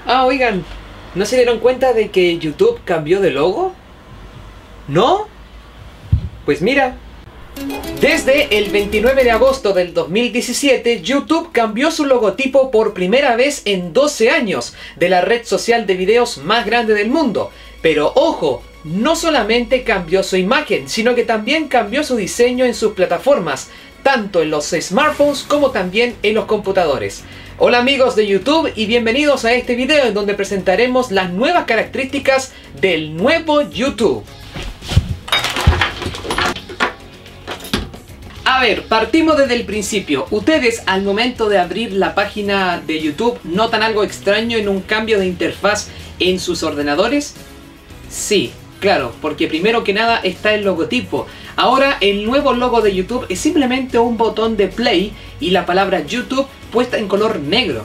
Ah, oigan, ¿no se dieron cuenta de que YouTube cambió de logo? ¿No? Pues mira, desde el 29 de agosto del 2017, YouTube cambió su logotipo por primera vez en 12 años de la red social de videos más grande del mundo. Pero ojo, no solamente cambió su imagen, sino que también cambió su diseño en sus plataformas, tanto en los smartphones como también en los computadores. Hola amigos de YouTube y bienvenidos a este video en donde presentaremos las nuevas características del nuevo YouTube. A ver, partimos desde el principio. ¿Ustedes al momento de abrir la página de YouTube notan algo extraño en un cambio de interfaz en sus ordenadores? Sí, claro, porque primero que nada está el logotipo. Ahora el nuevo logo de YouTube es simplemente un botón de play y la palabra YouTube puesta en color negro.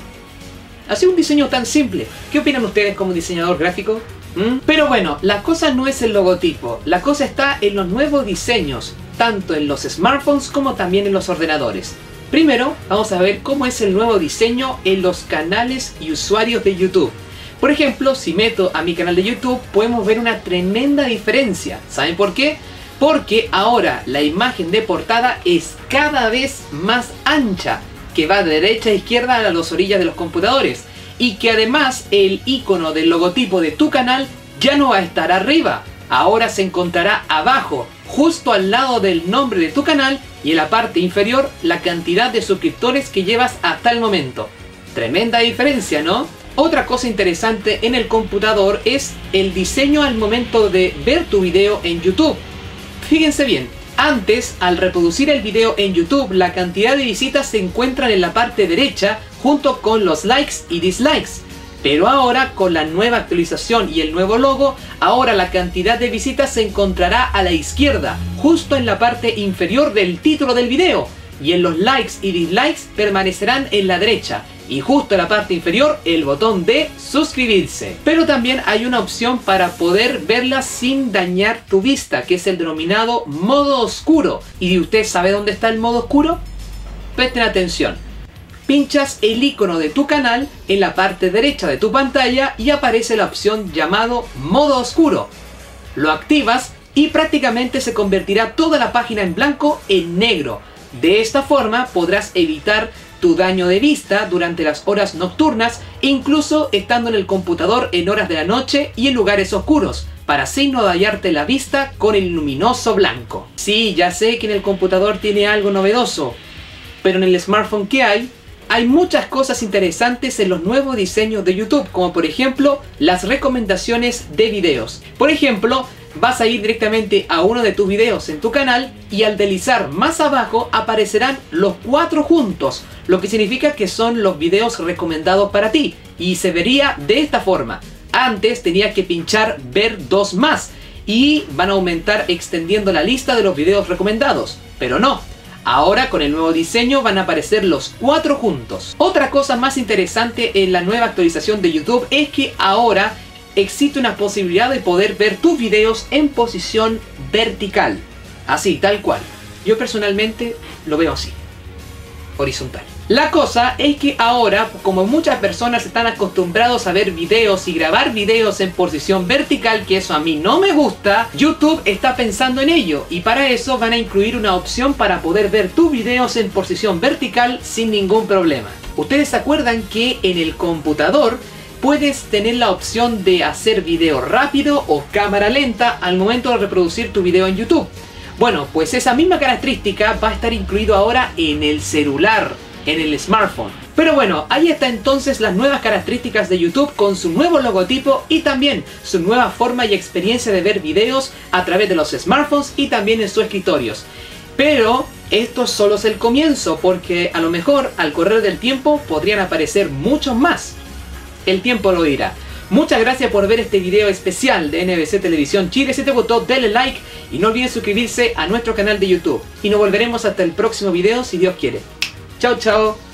Así un diseño tan simple. ¿Qué opinan ustedes como diseñador gráfico? Pero bueno, la cosa no es el logotipo, la cosa está en los nuevos diseños, tanto en los smartphones como también en los ordenadores. Primero, vamos a ver cómo es el nuevo diseño en los canales y usuarios de YouTube. Por ejemplo, si meto a mi canal de YouTube, podemos ver una tremenda diferencia. ¿Saben por qué? Porque ahora la imagen de portada es cada vez más ancha, que va de derecha a izquierda a las orillas de los computadores. Y que además el icono del logotipo de tu canal ya no va a estar arriba. Ahora se encontrará abajo, justo al lado del nombre de tu canal y en la parte inferior la cantidad de suscriptores que llevas hasta el momento. Tremenda diferencia, ¿no? Otra cosa interesante en el computador es el diseño al momento de ver tu video en YouTube. Fíjense bien, antes al reproducir el video en YouTube la cantidad de visitas se encuentran en la parte derecha junto con los likes y dislikes. Pero ahora con la nueva actualización y el nuevo logo, ahora la cantidad de visitas se encontrará a la izquierda, justo en la parte inferior del título del video. Y en los likes y dislikes permanecerán en la derecha. Y justo en la parte inferior el botón de suscribirse. Pero también hay una opción para poder verla sin dañar tu vista, que es el denominado modo oscuro. ¿Y usted sabe dónde está el modo oscuro? Presten atención. Pinchas el icono de tu canal en la parte derecha de tu pantalla y aparece la opción llamado modo oscuro. Lo activas y prácticamente se convertirá toda la página en blanco en negro. De esta forma podrás evitar tu daño de vista durante las horas nocturnas, incluso estando en el computador en horas de la noche y en lugares oscuros, para así no dañarte la vista con el luminoso blanco. Sí, ya sé que en el computador tiene algo novedoso, pero en el smartphone que hay muchas cosas interesantes en los nuevos diseños de YouTube, como por ejemplo las recomendaciones de videos. Por ejemplo, vas a ir directamente a uno de tus videos en tu canal y al deslizar más abajo aparecerán los 4 juntos, lo que significa que son los videos recomendados para ti y se vería de esta forma. Antes tenías que pinchar ver 2 más y van a aumentar extendiendo la lista de los videos recomendados, pero no. Ahora con el nuevo diseño van a aparecer los 4 juntos. Otra cosa más interesante en la nueva actualización de YouTube es que ahora existe una posibilidad de poder ver tus videos en posición vertical. Así, tal cual. Yo personalmente lo veo así, horizontal. La cosa es que ahora, como muchas personas están acostumbrados a ver videos y grabar videos en posición vertical, que eso a mí no me gusta, YouTube está pensando en ello y para eso van a incluir una opción para poder ver tus videos en posición vertical sin ningún problema. ¿Ustedes se acuerdan que en el computador puedes tener la opción de hacer video rápido o cámara lenta al momento de reproducir tu video en YouTube? Bueno, pues esa misma característica va a estar incluido ahora en el celular, en el smartphone. Pero bueno, ahí está entonces las nuevas características de YouTube con su nuevo logotipo y también su nueva forma y experiencia de ver videos a través de los smartphones y también en sus escritorios. Pero esto solo es el comienzo, porque a lo mejor al correr del tiempo podrían aparecer muchos más. El tiempo lo dirá. Muchas gracias por ver este video especial de NBC Televisión Chile. Si te gustó, denle like y no olviden suscribirse a nuestro canal de YouTube. Y nos volveremos hasta el próximo video si Dios quiere. Chao, chao.